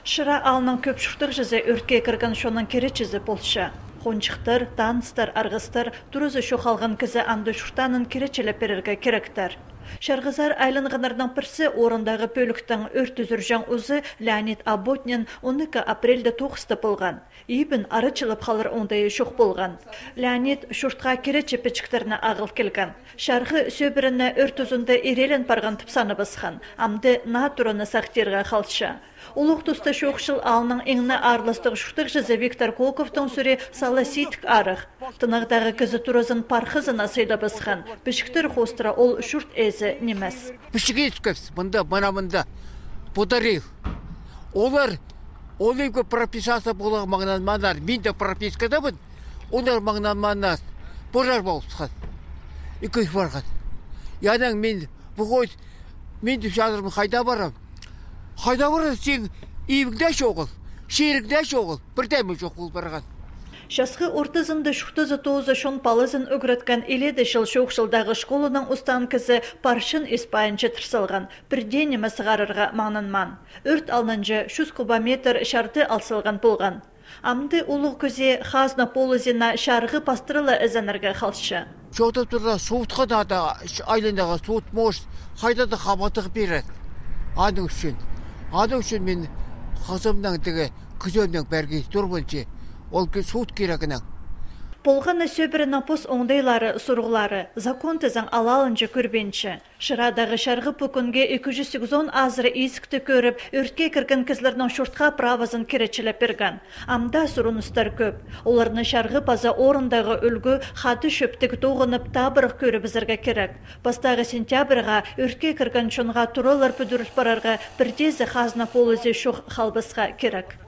Шыра алның көпшүртік жызы өртке кірген шонын кері чізі болшы. Хончықтар, таныстар, арғыстар, тұрызы шоқалған кізі анды шұртанын керечелі перерге керектер. Шарғызар айлынғынардан пірсі орындағы пөліктің өрт үзіржан ұзы Леонид Аботнин 12 апрельді тоқысты болған. Ебін арычылып қалыр ондайы шоқ болған. Леонид шұртқа керечі печіктеріне ағыл келген. Шарғы сөбіріні өрт үзінді ерелін парған тұпсаны басқан. Амды на тұрыны сақтерға қалшы. Улуq тұста шоқшыл алының еңіні арлыстық шүқтік жызы Виктор Колковтың сүре сала сейтік арық. Тынағдағы кізі тұрызын парқызына сейді басқан. Бішіктір қостыра ол шүрт әзі немес. Бішігі ескіпс, мұнда, мұнда, подарил. Олар, олайғы прописация болған мағынан маңнар, мен де пропискада бұн, олар мағынан маңнар, пожар болысқан. Екі барған. Ядан мен, бұғой, мен де жадырмын қайда барам. Қайда барам, сен үйіңде шоғыл, шеріңде шоғыл, бірдәмі жоқ бол барған. Шасқы ортызынды шуқтызы тоғызы шон палызын өгіреткен еледі жыл шоқшылдағы школының ұстан кізі паршын испайынчы тұрсылған, бірден емі сығарырға маңнан. Өрт алнынжы 100 кубометр шарты алсылған болған. Амды ұлық көзе хазна полызына шарғы пастырылы әзінірге қалшы. Жоғда тұрда суытқа да айлындағы суыт мош, қайда да қабатық береді. Аның үшін мен қызымның дегі күземнің бәрге тұрбыншы. Ол суыт керегінің. Болғаны сөбірі напос оңдайлары, сұрғылары, закон тізің алалынжы көрбенші. Шырадағы шарғы пөкінге 280 азыры есікті көріп, өртке кірген кізлерінің шұртқа правазын керечіліп берген. Амда сұрыныстар көп. Оларны шарғы паза орындағы үлгі қаты шөптік тоғынып табырық көріп бізірге керек. Бастағы сентябрға өртке кірген шонға тұрылар бүдіріс барарға бірдезі қазна полызы шоқ қалбысқа керек.